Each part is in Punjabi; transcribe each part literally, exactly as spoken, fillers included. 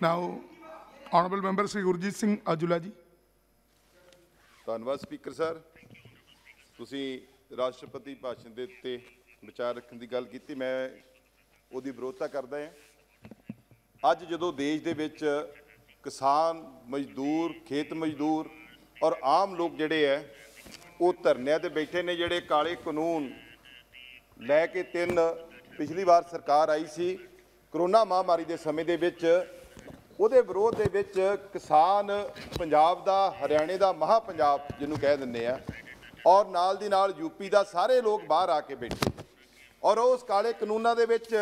Now, Honourable Member Sri Gurjit Singh Ajula ji. ਧੰਨਵਾਦ ਸਪੀਕਰ ਸਰ, ਤੁਸੀਂ ਰਾਸ਼ਟਰਪਤੀ ਭਾਸ਼ਣ ਦੇ ਉੱਤੇ ਵਿਚਾਰ ਰੱਖਣ ਦੀ ਗੱਲ ਕੀਤੀ, ਮੈਂ ਉਹਦੀ ਵਿਰੋਧਤਾ ਕਰਦਾ ਹਾਂ। ਅੱਜ ਜਦੋਂ ਦੇਸ਼ ਦੇ ਵਿੱਚ ਕਿਸਾਨ ਮਜ਼ਦੂਰ, ਖੇਤ ਮਜ਼ਦੂਰ ਔਰ ਆਮ ਲੋਕ ਜਿਹੜੇ ਹੈ ਉਹ ਧਰਨਿਆਂ ਤੇ ਬੈਠੇ ਨੇ, ਜਿਹੜੇ ਕਾਲੇ ਕਾਨੂੰਨ ਲੈ ਕੇ ਤਿੰਨ ਪਿਛਲੀ ਵਾਰ ਸਰਕਾਰ ਆਈ ਸੀ ਕਰੋਨਾ ਮਹਾਮਾਰੀ ਦੇ ਸਮੇਂ ਦੇ ਵਿੱਚ, ਉਹਦੇ ਵਿਰੋਧ ਦੇ ਵਿੱਚ ਕਿਸਾਨ ਪੰਜਾਬ ਦਾ, ਹਰਿਆਣੇ ਦਾ ਮਹਾ ਪੰਜਾਬ ਜਿਹਨੂੰ ਕਹਿ ਦਿੰਦੇ ਆ, ਔਰ ਨਾਲ ਦੀ ਨਾਲ ਯੂਪੀ ਦਾ ਸਾਰੇ ਲੋਕ ਬਾਹਰ ਆ ਕੇ ਬੈਠੇ ਔਰ ਉਸ ਕਾਲੇ ਕਾਨੂੰਨਾਂ ਦੇ ਵਿੱਚ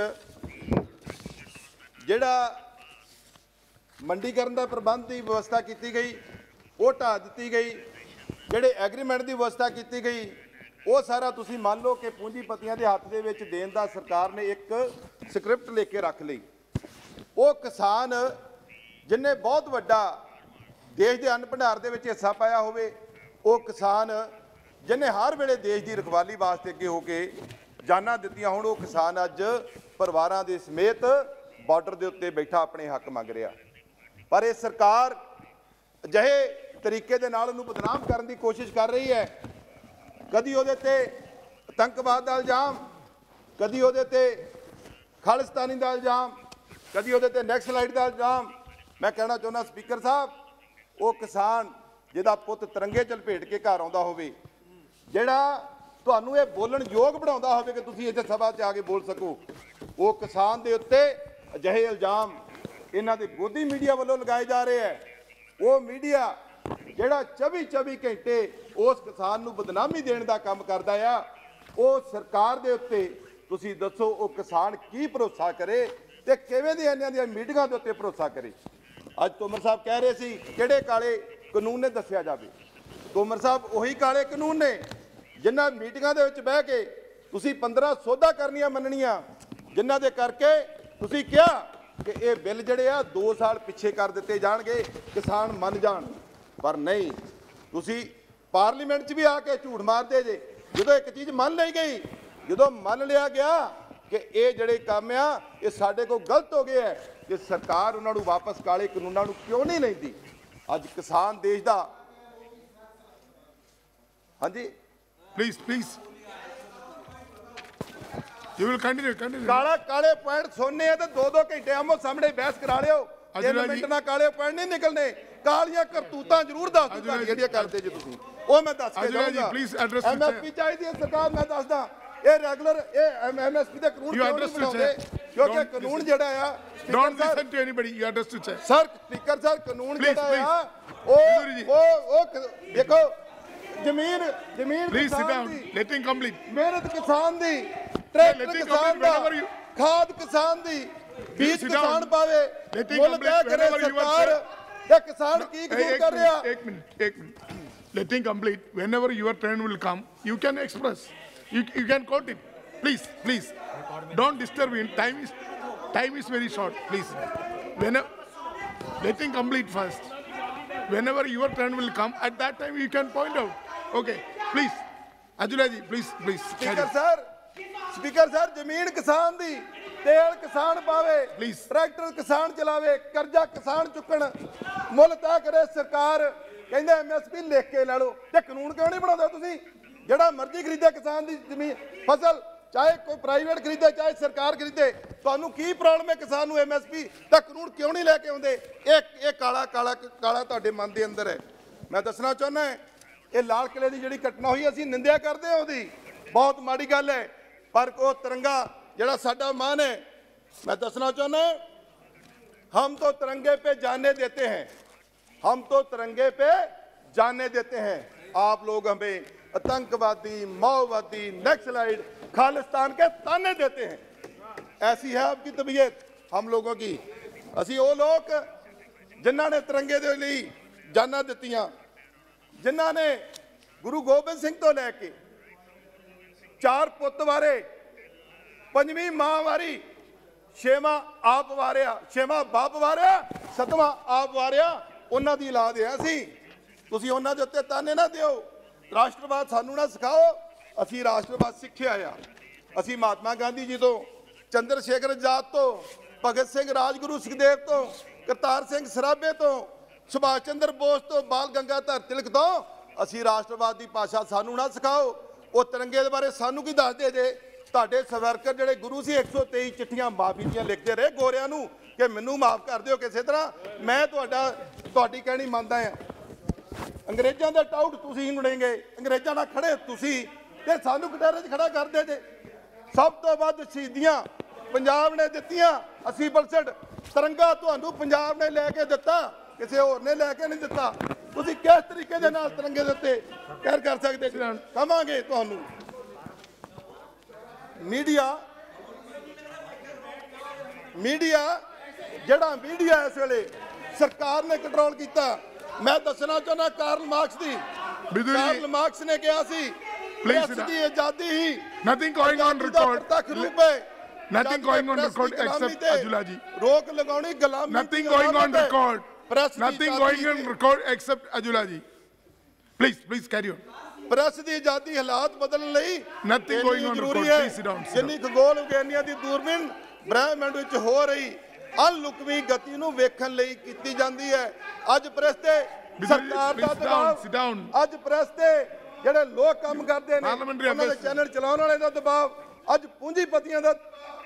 ਜਿਹੜਾ ਮੰਡੀਕਰਨ ਦਾ ਪ੍ਰਬੰਧ ਦੀ ਵਿਵਸਥਾ ਕੀਤੀ ਗਈ ਉਹ ਢਾਹ ਦਿੱਤੀ ਗਈ, ਜਿਹੜੇ ਐਗਰੀਮੈਂਟ ਦੀ ਵਿਵਸਥਾ ਕੀਤੀ ਗਈ ਉਹ ਸਾਰਾ ਤੁਸੀਂ ਮੰਨ ਲਓ ਕਿ ਪੂੰਜੀਪਤੀਆਂ ਦੇ ਹੱਥ ਦੇ ਵਿੱਚ ਦੇਣ ਦਾ ਸਰਕਾਰ ਨੇ ਇੱਕ ਸਕ੍ਰਿਪਟ ਲੈ ਕੇ ਰੱਖ ਲਈ। ਉਹ ਕਿਸਾਨ ਜਿਨ੍ਹਾਂ ਬਹੁਤ ਵੱਡਾ ਦੇਸ਼ ਦੇ ਅੰਨ ਭੰਡਾਰ ਦੇ ਵਿੱਚ ਹਿੱਸਾ ਪਾਇਆ ਹੋਵੇ, ਉਹ ਕਿਸਾਨ ਜਿਨ੍ਹਾਂ ਹਰ ਵੇਲੇ ਦੇਸ਼ ਦੀ ਰਖਵਾਲੀ ਵਾਸਤੇ ਅੱਗੇ ਹੋ ਕੇ ਜਾਨਾਂ ਦਿੱਤੀਆਂ ਹੋਣ, ਉਹ ਕਿਸਾਨ ਅੱਜ ਪਰਿਵਾਰਾਂ ਦੇ ਸਮੇਤ ਬਾਰਡਰ ਦੇ ਉੱਤੇ ਬੈਠਾ ਆਪਣੇ ਹੱਕ ਮੰਗ ਰਿਹਾ। ਪਰ ਇਹ ਸਰਕਾਰ ਅਜਿਹੇ ਤਰੀਕੇ ਦੇ ਨਾਲ ਉਹਨੂੰ ਬਦਨਾਮ ਕਰਨ ਦੀ ਕੋਸ਼ਿਸ਼ ਕਰ ਰਹੀ ਹੈ। ਕਦੀ ਉਹਦੇ ਤੇ ਆਤੰਕਵਾਦ ਦਾ ਇਲਜ਼ਾਮ, ਕਦੀ ਉਹਦੇ ਤੇ ਖਾਲਿਸਤਾਨੀ ਦਾ ਇਲਜ਼ਾਮ, ਕਦੀ ਉਹਦੇ ਤੇ ਨੈਕਸਲਾਈਟ ਦਾ ਇਲਜ਼ਾਮ। ਮੈਂ ਕਹਿਣਾ ਚਾਹੁੰਦਾ ਸਪੀਕਰ ਸਾਹਿਬ, ਉਹ ਕਿਸਾਨ ਜਿਹਦਾ ਪੁੱਤ ਤਿਰੰਗੇ 'ਚ ਲਪੇਟ ਕੇ ਘਰ ਆਉਂਦਾ ਹੋਵੇ, ਜਿਹੜਾ ਤੁਹਾਨੂੰ ਇਹ ਬੋਲਣ ਯੋਗ ਬਣਾਉਂਦਾ ਹੋਵੇ ਕਿ ਤੁਸੀਂ ਇੱਥੇ ਸਭਾ 'ਚ ਆ ਕੇ ਬੋਲ ਸਕੋ, ਉਹ ਕਿਸਾਨ ਦੇ ਉੱਤੇ ਅਜਿਹੇ ਇਲਜ਼ਾਮ ਇਹਨਾਂ ਦੇ ਗੋਦੀ ਮੀਡੀਆ ਵੱਲੋਂ ਲਗਾਏ ਜਾ ਰਹੇ ਹੈ। ਉਹ ਮੀਡੀਆ ਜਿਹੜਾ ਚੌਵੀ ਚੌਵੀ ਘੰਟੇ ਉਸ ਕਿਸਾਨ ਨੂੰ ਬਦਨਾਮੀ ਦੇਣ ਦਾ ਕੰਮ ਕਰਦਾ ਆ, ਉਹ ਸਰਕਾਰ ਦੇ ਉੱਤੇ ਤੁਸੀਂ ਦੱਸੋ ਉਹ ਕਿਸਾਨ ਕੀ ਭਰੋਸਾ ਕਰੇ ਤੇ ਕਿਵੇਂ ਦੀਆਂ ਇਹਨਾਂ ਦੀਆਂ ਮੀਟਿੰਗਾਂ ਦੇ ਉੱਤੇ ਭਰੋਸਾ ਕਰੇ। ਅੱਜ ਤੋਮਰ ਸਾਹਿਬ ਕਹਿ ਰਹੇ ਸੀ ਕਿਹੜੇ ਕਾਲੇ ਕਾਨੂੰਨ ਨੇ ਦੱਸਿਆ ਜਾਵੇ। ਤੋਮਰ ਸਾਹਿਬ ਉਹੀ ਕਾਲੇ ਕਾਨੂੰਨ ਨੇ ਜਿਨ੍ਹਾਂ ਮੀਟਿੰਗਾਂ ਦੇ ਵਿੱਚ ਬਹਿ ਕੇ ਤੁਸੀਂ ਪੰਦਰਾਂ ਸੋਧਾਂ ਕਰਨੀਆਂ ਮੰਨਣੀਆਂ, ਜਿਨ੍ਹਾਂ ਦੇ ਕਰਕੇ ਤੁਸੀਂ ਕਿਹਾ ਕਿ ਇਹ ਬਿੱਲ ਜਿਹੜੇ ਆ ਦੋ ਸਾਲ ਪਿੱਛੇ ਕਰ ਦਿੱਤੇ ਜਾਣਗੇ, ਕਿਸਾਨ ਮੰਨ ਜਾਣ। ਪਰ ਨਹੀਂ, ਤੁਸੀਂ ਪਾਰਲੀਮੈਂਟ 'ਚ ਵੀ ਆ ਕੇ ਝੂਠ ਮਾਰਦੇ ਜੇ। ਜਦੋਂ ਇੱਕ ਚੀਜ਼ ਮੰਨ ਲਈ ਗਈ, ਜਦੋਂ ਮੰਨ ਲਿਆ ਗਿਆ ਕਿ ਇਹ ਜਿਹੜੇ ਕੰਮ ਆ ਇਹ ਸਾਡੇ ਕੋਲ ਗਲਤ ਹੋ ਗਏ ਹੈ, ਕਿ ਸਰਕਾਰ ਉਹਨਾਂ ਨੂੰ ਵਾਪਸ ਕਾਲੇ ਕਾਨੂੰਨਾਂ ਨੂੰ ਕਿਉਂ ਨਹੀਂ ਲੈਂਦੀ। ਅੱਜ ਕਿਸਾਨ ਦੇਸ਼ ਦਾ, ਹਾਂਜੀ Please, please. You will continue, continue. ਕਾਲਾ ਕਾਲੇ ਪੁਆਇੰਟ ਸੁਣਨੇ ਆ ਤੇ ਦੋ ਦੋ ਘੰਟੇ ਆਮੋ ਸਾਹਮਣੇ ਬਹਿਸ ਕਰਾ ਲਿਓ। ਤਿੰਨ ਮਿੰਟ ਨਾਲ ਕਾਲੇ ਪੁਆਇੰਟ ਨਹੀਂ ਨਿਕਲਣੇ। ਕਾਲੀਆਂ ਕਰਤੂਤਾਂ ਜ਼ਰੂਰ ਦੱਸ ਦਿਓ ਤੁਹਾਡੀ ਜਿਹੜੀਆਂ ਕਰਦੇ ਜੀ ਤੁਸੀਂ, ਉਹ ਮੈਂ ਦੱਸ ਕੇ ਜਾਊਂਗਾ। ਐਮਐਸਪੀ ਚਾਹੀਦੀ ਹੈ ਸਰਕਾਰ, ਮੈਂ ਦੱਸਦਾ ਇਹ ਰੈਗੂਲਰ ਇਹ ਐਮਐਸਪੀ ਦੇ ਕਾਨੂੰਨ ਕਿਉਂ ਨਹੀਂ ਬਣਾਉਂਦੇ, ਕਿਉਂਕਿ ਕਾਨੂੰਨ ਜਿਹੜਾ ਆ Don't listen to anybody. You address to chair. Sir speaker sir, ਕਾਨੂੰਨ ਜਿਹੜਾ ਆ ਉਹ ਉਹ ਉਹ ਦੇਖੋ, ਜ਼ਮੀਨ ਜ਼ਮੀਨ Please sit down. Let him complete. ਮਿਹਨਤ ਕਿਸਾਨ ਦੀ, ਟਰੈਕਟਰ ਕਿਸਾਨ ਦਾ, ਖਾਦ ਕਿਸਾਨ ਦੀ, ਬੀਜ ਕਿਸਾਨ ਪਾਵੇ, ਮੁੱਲ ਤੈਅ ਕਰੇ ਸਰਕਾਰ। ਇਹ ਕਿਸਾਨ ਕੀ ਕਸੂਰ ਕਰ ਰਿਹਾ? ਇੱਕ ਮਿੰਟ ਇੱਕ minute Let him complete. Whenever your turn will come, you can express. You you can quote it. Please, please. Don't disturb him. Time is time is very short. Please. Whenever let him complete first. Whenever your turn will come, at that time you can point out. Okay, please. Ajula ji, please, please. Speaker sir, Speaker sir, ਜ਼ਮੀਨ ਕਿਸਾਨ ਦੀ, ਤੇਲ ਕਿਸਾਨ ਪਾਵੇ, ਟਰੈਕਟਰ ਕਿਸਾਨ ਚਲਾਵੇ, ਕਰਜ਼ਾ ਕਿਸਾਨ ਚੁੱਕਣ, ਮੁੱਲ ਤੈਅ ਕਰੇ ਸਰਕਾਰ। ਕਹਿੰਦੇ ਐਮਐਸਪੀ ਲਿਖ ਕੇ ਲੈ ਲਓ। ਤੇ ਕਾਨੂੰਨ ਕਿਉਂ ਨਹੀਂ ਬਣਾਉਂਦੇ ਤੁਸੀਂ? ਜਿਹੜਾ ਮਰਜ਼ੀ ਖਰੀਦੇ ਕਿਸਾਨ ਦੀ ਜ਼ਮੀਨ ਫਸਲ, ਚਾਹੇ ਕੋਈ ਪ੍ਰਾਈਵੇਟ ਖਰੀਦੇ ਚਾਹੇ ਸਰਕਾਰ ਖਰੀਦੇ, ਤੁਹਾਨੂੰ ਕੀ ਪ੍ਰੋਬਲਮ ਹੈ ਕਿਸਾਨ ਨੂੰ ਐਮਐਸਪੀ ਦਾ ਕਾਨੂੰਨ ਕਿਉਂ ਨਹੀਂ ਲੈ ਕੇ ਆਉਂਦੇ? ਇਹ ਇਹ ਕਾਲਾ ਕਾਲਾ ਕਾਲਾ ਤੁਹਾਡੇ ਮਨ ਦੇ ਅੰਦਰ ਹੈ। ਮੈਂ ਦੱਸਣਾ ਚਾਹੁੰਦਾ ਇਹ ਲਾਲ ਕਿਲੇ ਦੀ ਜਿਹੜੀ ਘਟਨਾ ਹੋਈ, ਅਸੀਂ ਨਿੰਦਿਆ ਕਰਦੇ ਹਾਂ ਉਹਦੀ, ਬਹੁਤ ਮਾੜੀ ਗੱਲ ਹੈ। ਪਰ ਉਹ ਤਿਰੰਗਾ ਜਿਹੜਾ ਸਾਡਾ ਮਾਨ ਹੈ, मैं दसना चाहना हम तो तिरंगे पे जाने देते हैं, हम तो तिरंगे पे जाने देते हैं। आप लोग हमें आतंकवादी, माओवादी, नक्सलाइट, खालिस्तान के ताने देते हैं। ऐसी है आपकी तबीयत हम लोगों की। असी वो लोग जिन्हों ने तिरंगे के लिए जाना दित्तियां, जिन्हों ने गुरु गोबिंद सिंह तो लैके चार पुत वारे, पंजवीं मां वारी, छेवां आप वारिया, छेवां बाप वारिया, सतवां आप वारिया, उन्हां दी औलाद है असीं। तुसीं उन्हां दे उत्ते ताने ना दिओ। राष्ट्रवाद सानू ना सिखाओ, असीं राष्ट्रवाद सिक्खिआ आ। असीं महात्मा गांधी जी तो, चंद्र शेखर आजाद तो, भगत सिंह, राजगुरु सुखदेव तो, ਕਰਤਾਰ ਸਿੰਘ ਸਰਾਭੇ ਤੋਂ, ਸੁਭਾਸ਼ ਚੰਦਰ ਬੋਸ ਤੋਂ, ਬਾਲ ਗੰਗਾਧਰ ਤਿਲਕ ਤੋਂ ਅਸੀਂ ਰਾਸ਼ਟਰਵਾਦ ਦੀ ਭਾਸ਼ਾ ਸਾਨੂੰ ਨਾ ਸਿਖਾਓ। ਉਹ ਤਿਰੰਗੇ ਦੇ ਬਾਰੇ ਸਾਨੂੰ ਕੀ ਦੱਸਦੇ ਜੇ? ਤੁਹਾਡੇ ਸਵਰਕਰ ਜਿਹੜੇ ਗੁਰੂ ਸੀ ਇੱਕ ਸੌ ਤੇਈ ਚਿੱਠੀਆਂ ਮਾਫੀ ਦੀਆਂ ਲਿਖਦੇ ਰਹੇ ਗੋਰਿਆਂ ਨੂੰ ਕਿ ਮੈਨੂੰ ਮਾਫ ਕਰ ਦਿਓ ਕਿਸੇ ਤਰ੍ਹਾਂ। ਮੈਂ ਤੁਹਾਡਾ ਤੁਹਾਡੀ ਕਹਿਣੀ ਮੰਨਦਾ ਆ। ਅੰਗਰੇਜ਼ਾਂ ਦੇ ਟਾਊਟ ਤੁਸੀਂ ਗੁਣੇਗੇ, ਅੰਗਰੇਜ਼ਾਂ ਨਾਲ ਖੜੇ ਤੁਸੀਂ ਤੇ ਸਾਨੂੰ ਕਟਹਿਰੇ 'ਚ ਖੜਾ ਕਰਦੇ ਜੇ। ਸਭ ਤੋਂ ਵੱਧ ਸ਼ਹੀਦੀਆਂ ਪੰਜਾਬ ਨੇ ਦਿੱਤੀਆਂ ਅੱਸੀ ਪਰਸੈਂਟ। ਤਿਰੰਗਾ ਤੁਹਾਨੂੰ ਪੰਜਾਬ ਨੇ ਲੈ ਕੇ ਦਿੱਤਾ, ਕਿਸੇ ਹੋਰ ਨੇ ਲੈ ਕੇ ਨਹੀਂ ਦਿੱਤਾ। ਤੁਸੀਂ ਕਿਸ ਤਰੀਕੇ ਦੇ ਨਾਲ ਤਿਰੰਗੇ ਦੇ ਉੱਤੇ ਕਹਿਰ ਕਰ ਸਕਦੇ? ਕਵਾਂਗੇ ਤੁਹਾਨੂੰ ਮੀਡੀਆ ਮੀਡੀਆ ਜਿਹੜਾ ਮੀਡੀਆ ਇਸ ਵੇਲੇ ਸਰਕਾਰ ਨੇ ਕੰਟਰੋਲ ਕੀਤਾ। ਮੈਂ ਦੱਸਣਾ ਚਾਹੁੰਦਾ ਕਾਰਲ ਮਾਰਕਸ ਦੀ ਕਾਰਲ ਮਾਰਕਸ ਨੇ ਕਿਹਾ ਸੀ ਪ੍ਰੈਸ ਦੀ ਆਜ਼ਾਦੀ ਹੀ nothing going on record ਪ੍ਰਤੱਖ ਰੂਪ ਹੈ। nothing going on record except Ajula ji ਰੋਕ ਲਗਾਉਣੀ ਗੁਲਾਮੀ nothing going on record nothing going on record except Ajula ji please please carry on press ਦੀ ਆਜ਼ਾਦੀ ਹਾਲਾਤ ਬਦਲਣ ਲਈ nothing going on record please sit down ਜਿੰਨੀ ਖਗੋਲ ਵਿਗਿਆਨੀਆਂ ਦੀ ਦੂਰਬੀਨ ਬ੍ਰਹਿਮੰਡ ਵਿੱਚ ਹੋ ਰਹੀ ਅਲੁਕਵੀਂ ਗਤੀ ਨੂੰ ਵੇਖਣ ਲਈ ਕੀਤੀ ਜਾਂਦੀ ਹੈ। ਅੱਜ ਪ੍ਰੈਸ ਤੇ ਸਰਕਾਰ ਦਾ ਦਬਾਅ, ਅੱਜ ਪ੍ਰੈਸ ਤੇ ਜਿਹੜੇ ਲੋਕ ਕੰਮ ਕਰਦੇ ਨੇ ਉਹਨਾਂ ਦੇ ਚੈਨਲ ਚਲਾਉਣ ਵਾਲੇ ਦਾ ਦਬਾਅ, ਅੱਜ ਪੂੰਜੀਪਤੀਆਂ ਦਾ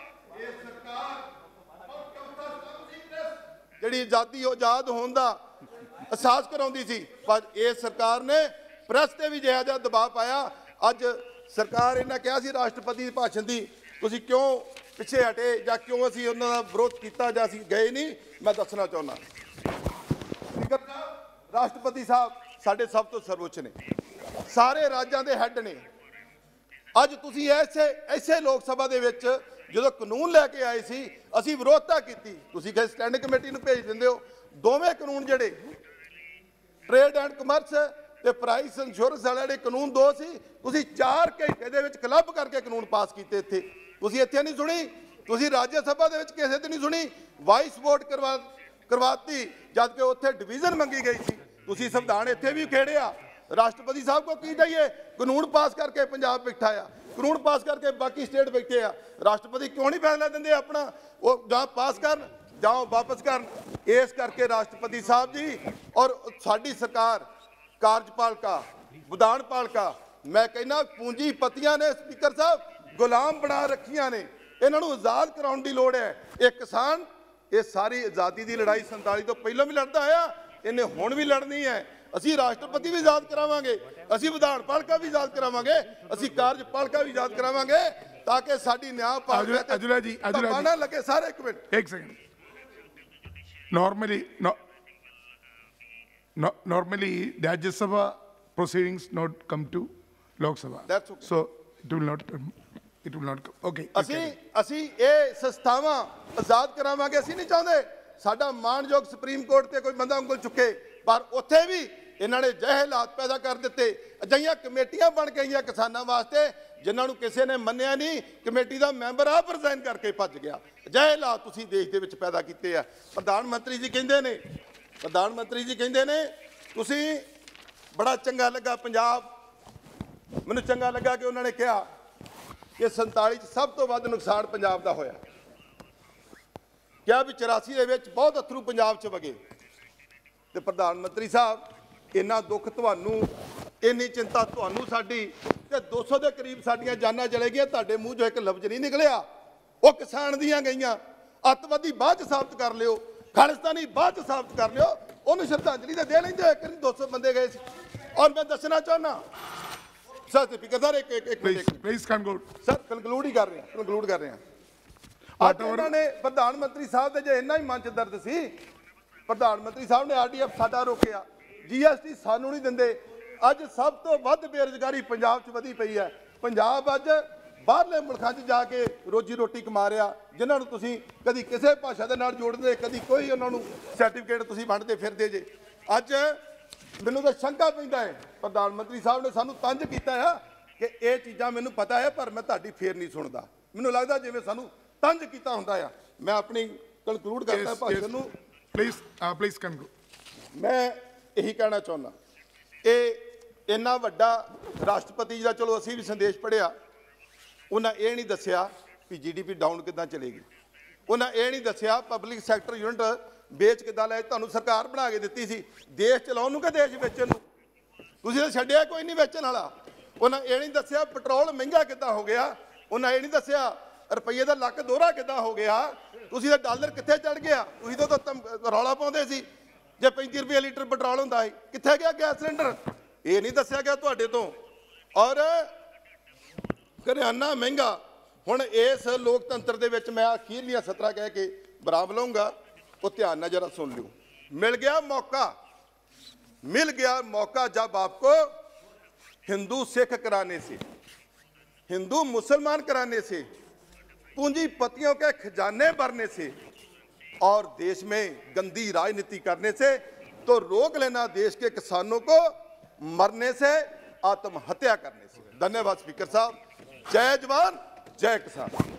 ਜਿਹੜੀ ਆਜ਼ਾਦੀ ਆਜ਼ਾਦ ਹੋਣ ਦਾ ਅਹਿਸਾਸ ਕਰਾਉਂਦੀ ਸੀ, ਪਰ ਇਹ ਸਰਕਾਰ ਨੇ ਪ੍ਰੈਸ ਤੇ ਵੀ ਜਿਹੜਾ ਜਿਹਾ ਦਬਾਅ ਪਾਇਆ। ਅੱਜ ਸਰਕਾਰ ਇਹਨਾਂ ਕਿਹਾ ਸੀ ਰਾਸ਼ਟਰਪਤੀ ਦੇ ਭਾਸ਼ਣ ਦੀ ਤੁਸੀਂ ਕਿਉਂ ਪਿੱਛੇ ਹਟੇ ਜਾਂ ਕਿਉਂ ਅਸੀਂ ਉਹਨਾਂ ਦਾ ਵਿਰੋਧ ਕੀਤਾ ਜਾਂ ਅਸੀਂ ਗਏ ਨਹੀਂ। ਮੈਂ ਦੱਸਣਾ ਚਾਹੁੰਦਾ ਸਪੀਕਰ ਸਾਹਿਬ, ਰਾਸ਼ਟਰਪਤੀ ਸਾਹਿਬ ਸਾਡੇ ਸਭ ਤੋਂ ਸਰਵਉੱਚ ਨੇ, ਸਾਰੇ ਰਾਜਾਂ ਦੇ ਹੈੱਡ ਨੇ। ਅੱਜ ਤੁਸੀਂ ਐਸੇ ਐਸੇ ਲੋਕ ਸਭਾ ਦੇ ਵਿੱਚ ਜਦੋਂ ਕਾਨੂੰਨ ਲੈ ਕੇ ਆਏ ਸੀ ਅਸੀਂ ਵਿਰੋਧਤਾ ਕੀਤੀ, ਤੁਸੀਂ ਕਿ ਸਟੈਂਡਿੰਗ ਕਮੇਟੀ ਨੂੰ ਭੇਜ ਦਿੰਦੇ ਹੋ। ਦੋਵੇਂ ਕਾਨੂੰਨ ਜਿਹੜੇ ਟ੍ਰੇਡ ਐਂਡ ਕਮਰਸ ਤੇ ਪ੍ਰਾਈਸ ਇੰਸ਼ੋਰੈਂਸ ਵਾਲੇ ਜਿਹੜੇ ਕਾਨੂੰਨ ਦੋ ਸੀ, ਤੁਸੀਂ ਚਾਰ ਘੰਟੇ ਦੇ ਵਿੱਚ ਕਲੱਬ ਕਰਕੇ ਕਾਨੂੰਨ ਪਾਸ ਕੀਤੇ। ਇੱਥੇ ਤੁਸੀਂ ਇੱਥੇ ਨਹੀਂ ਸੁਣੀ, ਤੁਸੀਂ ਰਾਜ ਸਭਾ ਦੇ ਵਿੱਚ ਕਿਸੇ ਤੇ ਨਹੀਂ ਸੁਣੀ। ਵਾਇਸ ਵੋਟ ਕਰਵਾ ਕਰਵਾਤੀ ਜਦ ਕਿ ਉੱਥੇ ਡਿਵੀਜ਼ਨ ਮੰਗੀ ਗਈ ਸੀ। ਤੁਸੀਂ ਸੰਵਿਧਾਨ ਇੱਥੇ ਵੀ ਖੇੜਿਆ। ਰਾਸ਼ਟਰਪਤੀ ਸਾਹਿਬ ਕੋ ਕੀ ਜਾਈਏ? ਕਾਨੂੰਨ ਪਾਸ ਕਰਕੇ ਪੰਜਾਬ ਬੈਠਾ ਆ, ਕਾਨੂੰਨ ਪਾਸ ਕਰਕੇ ਬਾਕੀ ਸਟੇਟ ਬੈਠੇ ਆ। ਰਾਸ਼ਟਰਪਤੀ ਕਿਉਂ ਨਹੀਂ ਫੈਸਲਾ ਦਿੰਦੇ ਆਪਣਾ? ਉਹ ਜਾਂ ਪਾਸ ਕਰਨ ਜਾਂ ਵਾਪਸ ਕਰਨ। ਇਸ ਕਰਕੇ ਰਾਸ਼ਟਰਪਤੀ ਸਾਹਿਬ ਜੀ ਔਰ ਸਾਡੀ ਸਰਕਾਰ ਕਾਰਜਪਾਲਿਕਾ ਵਿਧਾਨ ਪਾਲਿਕਾ ਮੈਂ ਕਹਿੰਦਾ ਪੂੰਜੀਪਤੀਆਂ ਨੇ ਸਪੀਕਰ ਸਾਹਿਬ ਗੁਲਾਮ ਬਣਾ ਰੱਖੀਆਂ ਨੇ। ਇਹਨਾਂ ਨੂੰ ਆਜ਼ਾਦ ਕਰਾਉਣ ਦੀ ਲੋੜ ਹੈ। ਇਹ ਕਿਸਾਨ ਇਹ ਸਾਰੀ ਆਜ਼ਾਦੀ ਦੀ ਲੜਾਈ ਸੰਤਾਲੀ ਤੋਂ ਪਹਿਲਾਂ ਵੀ ਲੜਦਾ ਆਇਆ, ਇਹਨੇ ਹੁਣ ਵੀ ਲੜਨੀ ਹੈ। ਅਸੀਂ ਰਾਸ਼ਟਰਪਤੀ ਵੀ ਆਜ਼ਾਦ ਕਰਾਵਾਂਗੇ, ਅਸੀਂ ਵਿਧਾਨ ਪਾਲਿਕਾ ਵੀ ਆਜ਼ਾਦ ਕਰਾਵਾਂਗੇ, ਅਸੀਂ ਕਾਰਜਪਾਲਿਕਾ ਵੀ ਆਜ਼ਾਦ ਕਰਾਵਾਂਗੇ ਤਾਂ ਕਿ ਸਾਡੀ ਨਿਆਂ ਪਾਲਿਕਾ ਅਜੁਲਾ ਜੀ ਅਜੁਲਾ ਜੀ ਲੱਗੇ। ਸਾਰੇ ਇੱਕ ਮਿੰਟ ਇੱਕ second. Normally normally Rajya Sabha proceedings not come to Lok Sabha. That's okay. So it will not um, it will not come. Okay. ਅਸੀਂ ਅਸੀਂ ਇਹ ਸੰਸਥਾਵਾਂ ਆਜ਼ਾਦ ਕਰਾਵਾਂਗੇ। ਅਸੀਂ ਨਹੀਂ ਚਾਹੁੰਦੇ ਸਾਡਾ ਮਾਨਯੋਗ ਸੁਪਰੀਮ ਕੋਰਟ ਤੇ ਕੋਈ ਬੰਦਾ ਉਂਗਲ ਚੁੱਕੇ, ਪਰ ਉੱਥੇ ਵੀ ਇਹਨਾਂ ਨੇ ਜਿਹੇ ਹਾਲਾਤ ਪੈਦਾ ਕਰ ਦਿੱਤੇ। ਅਜਿਹੀਆਂ ਕਮੇਟੀਆਂ ਬਣ ਗਈਆਂ ਕਿਸਾਨਾਂ ਵਾਸਤੇ ਜਿਨ੍ਹਾਂ ਨੂੰ ਕਿਸੇ ਨੇ ਮੰਨਿਆ ਨਹੀਂ। ਕਮੇਟੀ ਦਾ ਮੈਂਬਰ ਆਪ ਰਿਜ਼ਾਈਨ ਕਰਕੇ ਭੱਜ ਗਿਆ। ਅਜਿਹੇ ਹਾਲਾਤ ਤੁਸੀਂ ਦੇਸ਼ ਦੇ ਵਿੱਚ ਪੈਦਾ ਕੀਤੇ ਆ। ਪ੍ਰਧਾਨ ਮੰਤਰੀ ਜੀ ਕਹਿੰਦੇ ਨੇ ਪ੍ਰਧਾਨ ਮੰਤਰੀ ਜੀ ਕਹਿੰਦੇ ਨੇ ਤੁਸੀਂ ਬੜਾ ਚੰਗਾ ਲੱਗਾ ਪੰਜਾਬ, ਮੈਨੂੰ ਚੰਗਾ ਲੱਗਾ ਕਿ ਉਹਨਾਂ ਨੇ ਕਿਹਾ ਕਿ ਸੰਤਾਲੀ 'ਚ ਸਭ ਤੋਂ ਵੱਧ ਨੁਕਸਾਨ ਪੰਜਾਬ ਦਾ ਹੋਇਆ। ਕਿਹਾ ਵੀ ਚੁਰਾਸੀ ਦੇ ਵਿੱਚ ਬਹੁਤ ਅਥਰੂ ਪੰਜਾਬ 'ਚ ਵਗੇ। ਤੇ ਪ੍ਰਧਾਨ ਮੰਤਰੀ ਸਾਹਿਬ ਇੰਨਾ ਦੁੱਖ ਤੁਹਾਨੂੰ, ਇੰਨੀ ਚਿੰਤਾ ਤੁਹਾਨੂੰ ਸਾਡੀ, ਤੇ ਦੋ ਸੌ ਦੇ ਕਰੀਬ ਸਾਡੀਆਂ ਜਾਨਾਂ ਚਲੇ ਗਈਆਂ, ਤੁਹਾਡੇ ਮੂੰਹ 'ਚੋਂ ਇੱਕ ਲਫ਼ਜ਼ ਨਹੀਂ ਨਿਕਲਿਆ ਉਹ ਕਿਸਾਨ ਦੀਆਂ ਗਈਆਂ। ਅੱਤਵਾਦੀ ਬਾਅਦ 'ਚ ਸਾਬਤ ਕਰ ਲਿਓ, ਖਾਲਿਸਤਾਨੀ ਬਾਅਦ 'ਚ ਸਾਬਤ ਕਰ ਲਿਓ, ਉਹਨੂੰ ਸ਼ਰਧਾਂਜਲੀ ਤਾਂ ਦੇ ਲੈਂਦੇ। ਇੱਕ ਦੋ ਸੌ ਬੰਦੇ ਗਏ ਸੀ। ਔਰ ਮੈਂ ਦੱਸਣਾ ਚਾਹੁੰਦਾ ਸਰ ਸਪੀਕਰ ਸਰ ਇੱਕ ਇੱਕ minute please conclude sir conclude ਹੀ ਕਰ ਰਹੇ ਹਾਂ ਕਨਕਲੂਡ ਕਰ ਰਹੇ ਹਾਂ। ਅੱਜ ਉਹਨਾਂ ਨੇ ਪ੍ਰਧਾਨ ਮੰਤਰੀ ਸਾਹਿਬ ਦੇ ਜੇ ਇੰਨਾ ਹੀ ਮਨ 'ਚ ਦਰਦ ਸੀ, ਪ੍ਰਧਾਨ ਮੰਤਰੀ ਸਾਹਿਬ ਨੇ ਆਰ ਡੀ ਐਫ ਸਾਡਾ ਰੋਕਿਆ, ਜੀ ਐਸ ਟੀ ਸਾਨੂੰ ਨਹੀਂ ਦਿੰਦੇ। ਅੱਜ ਸਭ ਤੋਂ ਵੱਧ ਬੇਰੁਜ਼ਗਾਰੀ ਪੰਜਾਬ 'ਚ ਵਧੀ ਪਈ ਹੈ। ਪੰਜਾਬ ਅੱਜ ਬਾਹਰਲੇ ਮੁਲਕਾਂ 'ਚ ਜਾ ਕੇ ਰੋਜੀ ਰੋਟੀ ਕਮਾ ਰਿਹਾ, ਜਿਨ੍ਹਾਂ ਨੂੰ ਤੁਸੀਂ ਕਦੀ ਕਿਸੇ ਭਾਸ਼ਾ ਦੇ ਨਾਲ ਜੋੜਦੇ, ਕਦੀ ਕੋਈ ਉਹਨਾਂ ਨੂੰ ਸਰਟੀਫਿਕੇਟ ਤੁਸੀਂ ਵੰਡਦੇ ਫਿਰਦੇ ਜੇ। ਅੱਜ ਮੈਨੂੰ ਤਾਂ ਸ਼ੰਕਾ ਪੈਂਦਾ ਹੈ, ਪ੍ਰਧਾਨ ਮੰਤਰੀ ਸਾਹਿਬ ਨੇ ਸਾਨੂੰ ਤੰਜ ਕੀਤਾ ਆ ਕਿ ਇਹ ਚੀਜ਼ਾਂ ਮੈਨੂੰ ਪਤਾ ਹੈ ਪਰ ਮੈਂ ਤੁਹਾਡੀ ਫੇਰ ਨਹੀਂ ਸੁਣਦਾ। ਮੈਨੂੰ ਲੱਗਦਾ ਜਿਵੇਂ ਸਾਨੂੰ ਤੰਜ ਕੀਤਾ ਹੁੰਦਾ ਆ। ਮੈਂ ਆਪਣੀ ਕਨਕਲੂਡ ਕਰਦਾ ਭਾਸ਼ਣ ਨੂੰ। Please please conclude. ਮੈਂ ਇਹੀ ਕਹਿਣਾ ਚਾਹੁੰਦਾ, ਇਹ ਇੰਨਾ ਵੱਡਾ ਰਾਸ਼ਟਰਪਤੀ ਜੀ ਦਾ ਚਲੋ ਅਸੀਂ ਵੀ ਸੰਦੇਸ਼ ਪੜ੍ਹਿਆ, ਉਹਨਾਂ ਇਹ ਨਹੀਂ ਦੱਸਿਆ ਵੀ ਜੀ ਡੀ ਪੀ ਡਾਊਨ ਕਿੱਦਾਂ ਚਲੇਗੀ। ਉਹਨਾਂ ਇਹ ਨਹੀਂ ਦੱਸਿਆ ਪਬਲਿਕ ਸੈਕਟਰ ਯੂਨਿਟ ਵੇਚ ਕਿੱਦਾਂ ਲੈ, ਤੁਹਾਨੂੰ ਸਰਕਾਰ ਬਣਾ ਕੇ ਦਿੱਤੀ ਸੀ ਦੇਸ਼ ਚਲਾਉਣ ਨੂੰ ਕਿ ਦੇਸ਼ ਵੇਚਣ ਨੂੰ? ਤੁਸੀਂ ਤਾਂ ਛੱਡਿਆ ਕੋਈ ਨਹੀਂ ਵੇਚਣ ਵਾਲਾ। ਉਹਨਾਂ ਇਹ ਨਹੀਂ ਦੱਸਿਆ ਪੈਟਰੋਲ ਮਹਿੰਗਾ ਕਿੱਦਾਂ ਹੋ ਗਿਆ, ਉਹਨਾਂ ਇਹ ਨਹੀਂ ਦੱਸਿਆ ਰੁਪਈਏ ਦਾ ਲੱਖ ਦੋਹਰਾ ਕਿੱਦਾਂ ਹੋ ਗਿਆ, ਤੁਸੀਂ ਤਾਂ ਡਾਲਰ ਕਿੱਥੇ ਚੜ ਗਿਆ। ਤੁਸੀਂ ਤਾਂ ਤਾਂ ਰੌਲਾ ਪਾਉਂਦੇ ਸੀ ਜੇ ਪੈਂਤੀ ਰੁਪਏ ਲੀਟਰ ਪੈਟਰੋਲ ਹੁੰਦਾ ਸੀ, ਕਿੱਥੇ ਗਿਆ ਗੈਸ ਸਿਲੰਡਰ? ਇਹ ਨਹੀਂ ਦੱਸਿਆ ਗਿਆ ਤੁਹਾਡੇ ਤੋਂ। ਔਰ ਕਰਿਆਨਾ ਮਹਿੰਗਾ। ਹੁਣ ਇਸ ਲੋਕਤੰਤਰ ਦੇ ਵਿੱਚ ਮੈਂ ਅਖੀਰਲੀਆਂ ਸਤਰਾਂ ਕਹਿ ਕੇ ਬਰਾਬ ਲਊਂਗਾ, ਉਹ ਧਿਆਨ ਨਾਲ ਜਰਾ ਸੁਣ ਲਿਓ। ਮਿਲ ਗਿਆ मौका, मिल गया मौका जब आपको हिंदू सिख कराने से, हिंदू मुसलमान कराने से, पूंजीपतियों के खजाने भरने से और देश में गंदी राजनीति करने से, तो रोक लेना देश के किसानों को मरने से, आत्महत्या करने से। धन्यवाद स्पीकर साहब। जय जवान जय किसान।